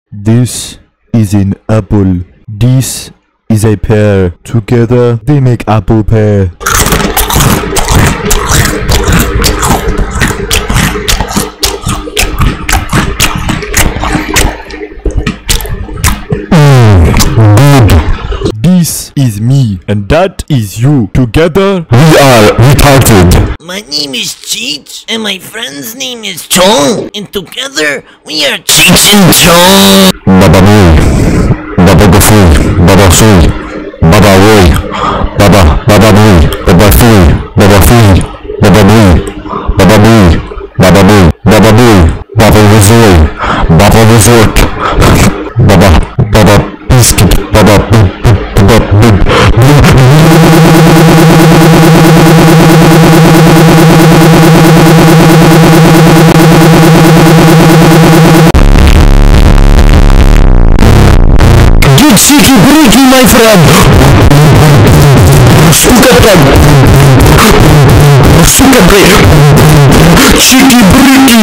This is an apple. This is a pear. Together they make apple pear. This is me and that is you. Together we are retarded. My name is Cheech and my friend's name is Chong, and together we are Cheech and Chong. Baba Boy, Baba Gafoy, Baba Soy, Baba Woy, Baba Boy, Baba Foy, Baba Foy, Baba Boy, Baba Boy, Baba Boy, Baba Boy, Baba Wazoy, Baba Resort, Baba Biscuit, Baba Cheeky Breaky, my friend! Suka friend! Suka break! Cheeky Breaky!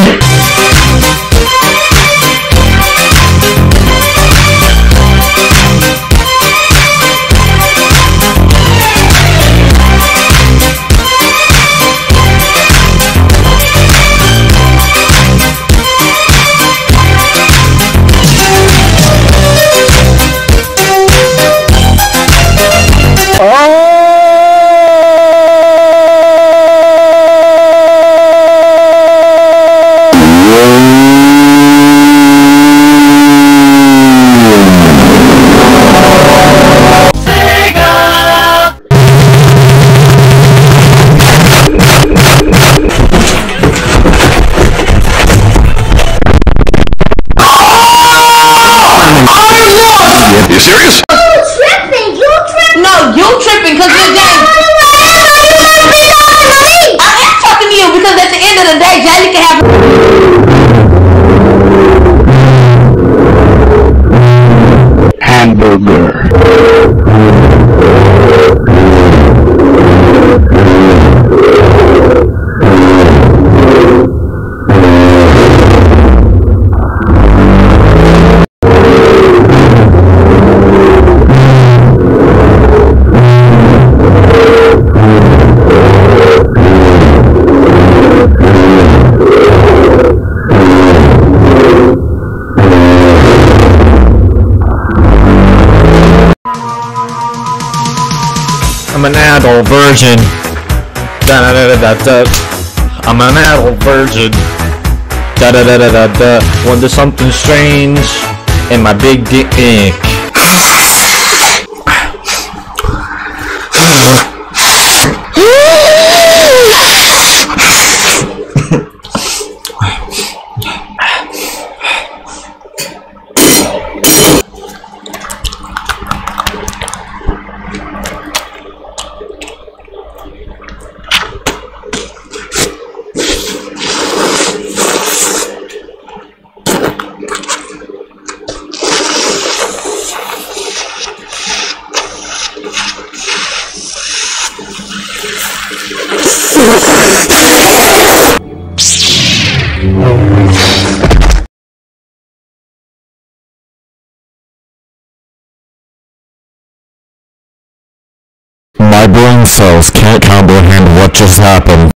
You serious? You tripping? No, you tripping because you're Jay. I am talking to you because at the end of the day, Jay can have. Hamburger. I'm an adult virgin. Da da da da da. I'm an adult virgin. Da da da da da da. When there's something strange in my big dick. My brain cells can't comprehend what just happened.